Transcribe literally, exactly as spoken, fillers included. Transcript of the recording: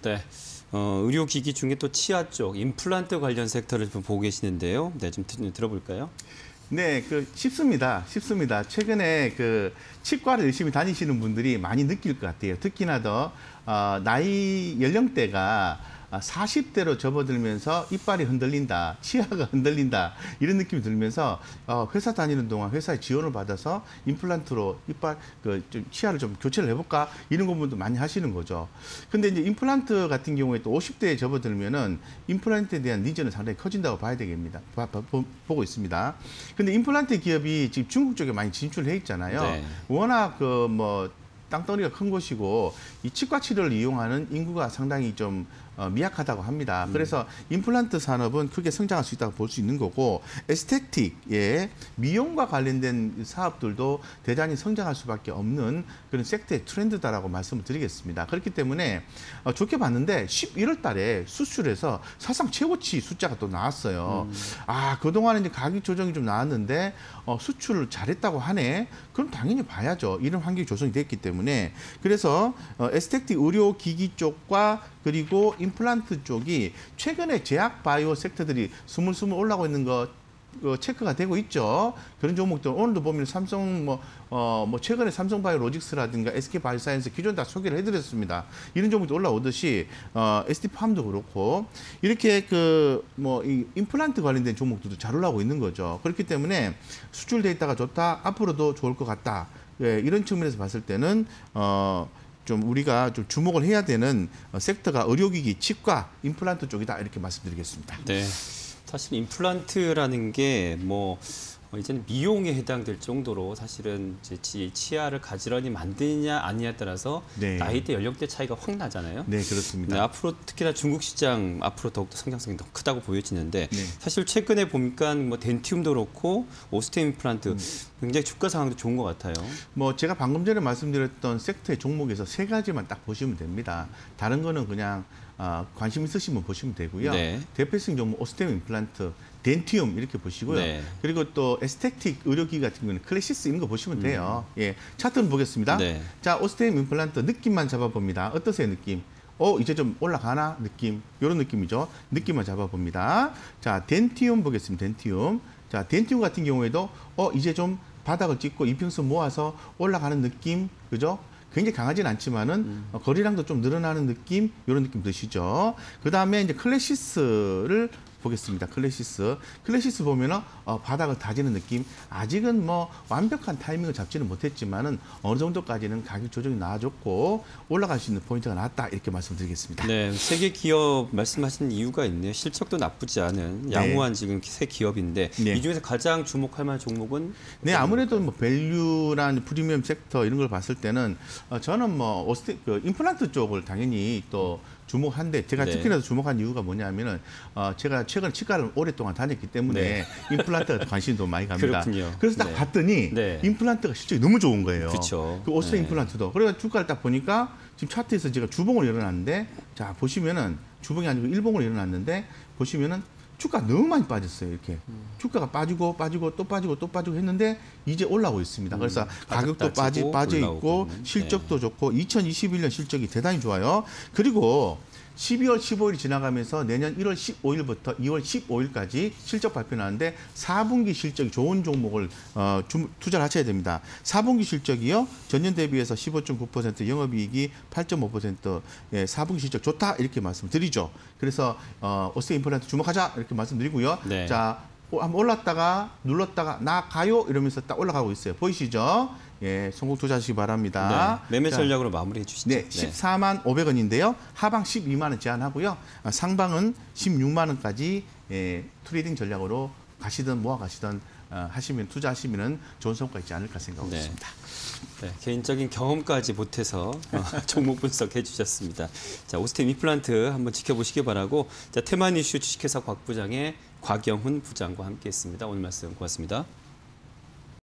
네. 어, 의료기기 중에 또 치아 쪽 임플란트 관련 섹터를 좀 보고 계시는데요. 네, 좀 들어볼까요? 네, 그 쉽습니다. 쉽습니다. 최근에 그 치과를 열심히 다니시는 분들이 많이 느낄 것 같아요. 특히나 더 어, 나이 연령대가 사십 대로 접어들면서 이빨이 흔들린다, 치아가 흔들린다 이런 느낌이 들면서 어, 회사 다니는 동안 회사에 지원을 받아서 임플란트로 이빨 그 좀 치아를 좀 교체를 해볼까 이런 부분도 많이 하시는 거죠. 근데 이제 임플란트 같은 경우에 또 오십 대에 접어들면은 임플란트에 대한 니즈는 상당히 커진다고 봐야 되겠습니다. 봐, 봐, 보고 있습니다. 근데 임플란트 기업이 지금 중국 쪽에 많이 진출해 있잖아요. 네. 워낙 그 뭐 땅덩이가 큰 곳이고 이 치과 치료를 이용하는 인구가 상당히 좀 어, 미약하다고 합니다. 그래서 임플란트 산업은 크게 성장할 수 있다고 볼 수 있는 거고 에스테틱의 미용과 관련된 사업들도 대단히 성장할 수밖에 없는 그런 섹터의 트렌드다라고 말씀을 드리겠습니다. 그렇기 때문에 어, 좋게 봤는데 십일월 달에 수출에서 사상 최고치 숫자가 또 나왔어요. 음. 아, 그동안에 이제 가격 조정이 좀 나왔는데 어, 수출을 잘했다고 하네. 그럼 당연히 봐야죠. 이런 환경이 조성이 됐기 때문에. 그래서 어, 에스테틱 의료기기 쪽과 그리고 임플란트 쪽이 최근에 제약 바이오 섹터들이 스물스물 올라오고 있는 거 어, 체크가 되고 있죠. 그런 종목들 오늘도 보면 삼성 뭐, 어, 뭐 최근에 삼성바이오로직스라든가 에스케이바이오사이언스 기존 다 소개를 해드렸습니다. 이런 종목도 올라오듯이 어, 에스디팜도 그렇고 이렇게 그 뭐 이 임플란트 관련된 종목들도 잘 올라오고 있는 거죠. 그렇기 때문에 수출 데이터가 좋다, 앞으로도 좋을 것 같다. 예, 이런 측면에서 봤을 때는 어. 좀 우리가 좀 주목을 해야 되는 섹터가 의료기기, 치과, 임플란트 쪽이다 이렇게 말씀드리겠습니다. 네, 사실 임플란트라는 게 뭐 이제는 미용에 해당될 정도로 사실은 이제 치아를 가지런히 만드냐 아니냐에 따라서 네. 나이대, 연령대 차이가 확 나잖아요. 네, 그렇습니다. 네, 앞으로 특히나 중국 시장 앞으로 더욱더 성장성이 더 크다고 보여지는데 네. 사실 최근에 보니까 뭐 덴티움도 그렇고 오스테임 임플란트 음. 굉장히 주가 상황도 좋은 것 같아요. 뭐 제가 방금 전에 말씀드렸던 섹터의 종목에서 세 가지만 딱 보시면 됩니다. 다른 거는 그냥 어, 관심 있으시면 보시면 되고요. 네. 대표성 종목 오스테임 임플란트, 덴티움 이렇게 보시고요. 네. 그리고 또 에스테틱 의료기기 같은 경우는 클래시스 이런 거 보시면 돼요. 음. 예, 차트는 보겠습니다. 네. 자, 오스테임 임플란트 느낌만 잡아봅니다. 어떠세요, 느낌? 어, 이제 좀 올라가나? 느낌. 이런 느낌이죠. 느낌만 잡아봅니다. 자, 덴티움 보겠습니다. 덴티움. 자, 덴티움 같은 경우에도 어, 이제 좀 바닥을 찍고 이평선 모아서 올라가는 느낌, 그죠? 굉장히 강하진 않지만은 음. 어, 거리량도 좀 늘어나는 느낌, 이런 느낌 드시죠. 그 다음에 이제 클래시스를 보겠습니다. 클래시스. 클래시스 보면은 어, 바닥을 다지는 느낌. 아직은 뭐 완벽한 타이밍을 잡지는 못했지만은 어느 정도까지는 가격 조정이 나아졌고 올라갈 수 있는 포인트가 나왔다 이렇게 말씀드리겠습니다. 네, 세계 기업 말씀하신 이유가 있네요. 실적도 나쁘지 않은 양호한 네. 지금 새 기업인데 네. 이 중에서 가장 주목할 만한 종목은? 네, 아무래도 뭐 밸류란 프리미엄 섹터 이런 걸 봤을 때는 어, 저는 뭐 오스테, 그 임플란트 쪽을 당연히 또 주목한데 제가 네. 특히나 주목한 이유가 뭐냐면은 어, 제가 최근 치과를 오랫동안 다녔기 때문에 네. 임플란트가 관심이 너무 많이 갑니다. 그렇군요. 그래서 딱 네. 봤더니 네. 임플란트가 실적이 너무 좋은 거예요. 그렇죠. 그 오스테 네. 임플란트도. 그래서 주가를 딱 보니까 지금 차트에서 제가 주봉을 일어났는데 자 보시면은 주봉이 아니고 일봉을 일어났는데 보시면은 주가가 너무 많이 빠졌어요. 이렇게 음. 주가가 빠지고 빠지고 또 빠지고 또 빠지고 했는데 이제 올라오고 있습니다. 그래서 음, 가격도 빠지, 빠져 있고 실적도 네. 좋고 이천이십일 년 실적이 대단히 좋아요. 그리고 십이월 십오일이 지나가면서 내년 일월 십오일부터 이월 십오일까지 실적 발표나는데 사 분기 실적이 좋은 종목을 어, 주, 투자를 하셔야 됩니다. 사 분기 실적이요. 전년 대비해서 십오 점 구 퍼센트, 영업이익이 팔 점 오 퍼센트, 예, 사 분기 실적 좋다 이렇게 말씀드리죠. 그래서 어, 오스테임 임플란트 주목하자 이렇게 말씀드리고요. 네. 자, 한번 올랐다가 눌렀다가 나가요 이러면서 딱 올라가고 있어요. 보이시죠? 예, 성공 투자하시기 바랍니다. 네, 매매 전략으로 자, 마무리해 주시죠. 네, 십사만 오백 원인데요. 하방 십이만 원 제한하고요. 상방은 십육만 원까지 예, 트레이딩 전략으로 가시든 모아 가시든 어, 하시면 투자하시면 좋은 성과 있지 않을까 생각하고 네. 있습니다. 네, 개인적인 경험까지 보태서 어, 종목 분석해 주셨습니다. 자, 오스테임 임플란트 한번 지켜보시기 바라고 자, 테만 이슈 주식회사 곽 부장의 곽영훈 부장과 함께했습니다. 오늘 말씀 고맙습니다.